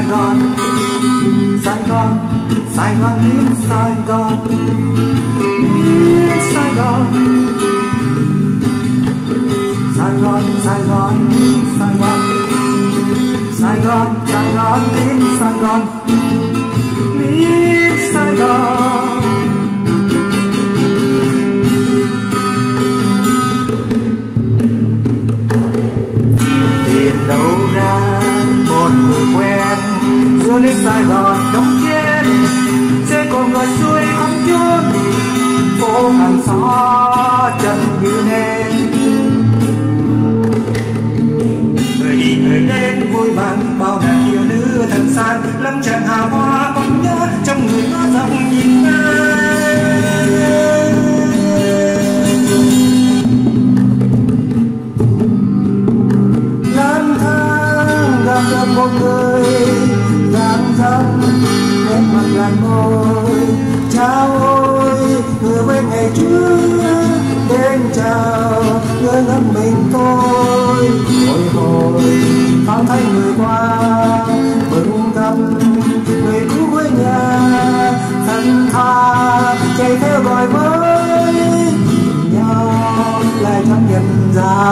Gòn, Sài Gòn, Sài Gòn đến Sài Gòn, đến Sài Gòn, Sài Gòn, Sài Gòn, Sài Gòn, Sài Gòn, Sài Gòn đến Sài Gòn, đến Sài Gòn. Tìm đâu ra một người quen đưa đến Sài Gòn đông chiến, trên con người xuôi không chốn phố hàng xó chân như nền. Người đi người đến vui mừng bao nàng yêu nữ thần san, lâm trần hào hoa còn nhớ trong người nó dòng nhìn lang thang gặp được một người dáng dấp nét mặt làn môi. Chào ôi người quên ngày trước đến chào người ngắm mình thôi. Hồi hồi thoáng thấy người qua bừng tâm người cũ quê nhà, thân tha chạy theo gọi với nhau lại chẳng nhận ra.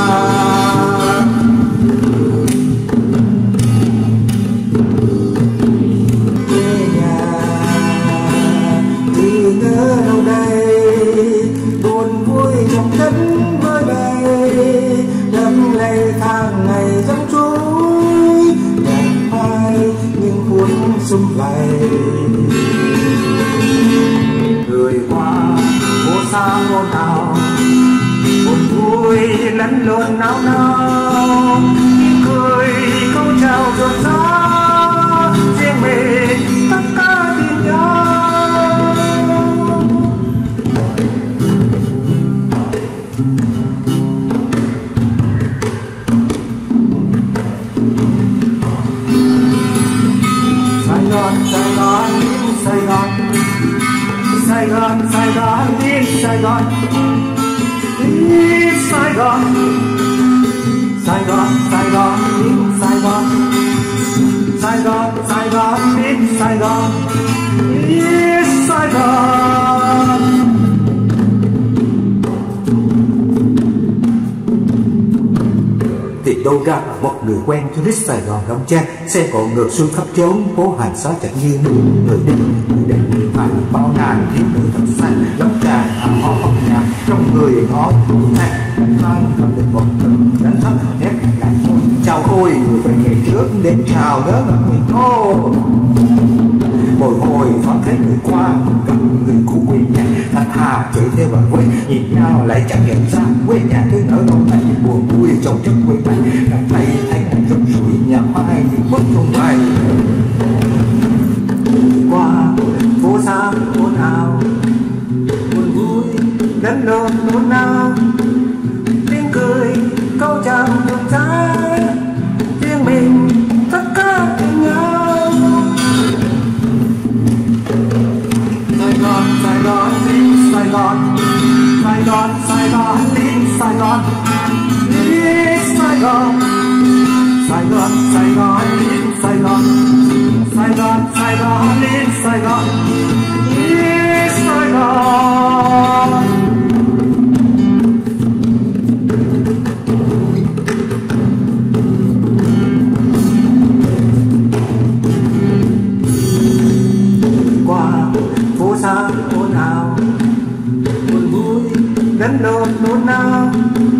Xung vầy người qua phố xa ồn ào, buồn vui lẫn lộn nao nao, cười câu chào rộn rã riêng mình tất cả tìm nhau. Sài Gòn, Sài Gòn, Sài Gòn, Sài Gòn, Sài Gòn, Sài Gòn, Sài Gòn, Sài Gòn, Sài Gòn, Sài Gòn, Sài Gòn, Sài Gòn, Sài Gòn, Sài Gòn. Thì đâu ra một người quen cho đến Sài Gòn Đông Trang, xe cộ ngược xuôi khắp chốn phố hàng xó chật như người đi người đến người phải bao ngàn thiếu nữ thật xanh lắm trà họ học nhà trong người ngó thay vang cầm được một từng đánh thấp nét ngàn môi. Chào ôi người về ngày trước đến chào đó là người cô. Bồi hồi thoáng thấy người qua gặp người cũ quê nhà, thật thà chạy theo bà quê nhìn nhau lại chẳng nhận ra quê nhà cứ nở đông tay buồn vui trong chất quê tay gặp tay thấy ngày rụng rủi nhà mai những bước không bay. Qua phố xa ồn ào buồn vui lẫn lộn nôn nao, tiếng cười câu chào rộn rã riêng mình tất cả cùng nhau. Sài Gòn, Sài Gòn, Sài Gòn, Sài Gòn, Sài Gòn, Sài Gòn, Sài Gòn, Sài Gòn, Sài Gòn, Sài Gòn, Sài Gòn, Sài Gòn, Sài Gòn, Sài Gòn. Qua phố xa ồn ào buồn vui lẫn lộn nôn nao,